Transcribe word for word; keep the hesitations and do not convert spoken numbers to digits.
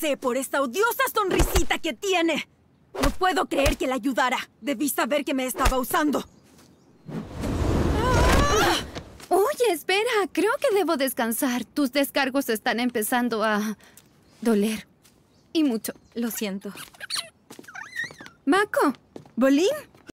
sé por esta odiosa sonrisita que tiene. No puedo creer que la ayudara. Debí saber que me estaba usando. Oye, espera. Creo que debo descansar. Tus descargos están empezando a doler. Y mucho. Lo siento. Mako, ¿Bolín?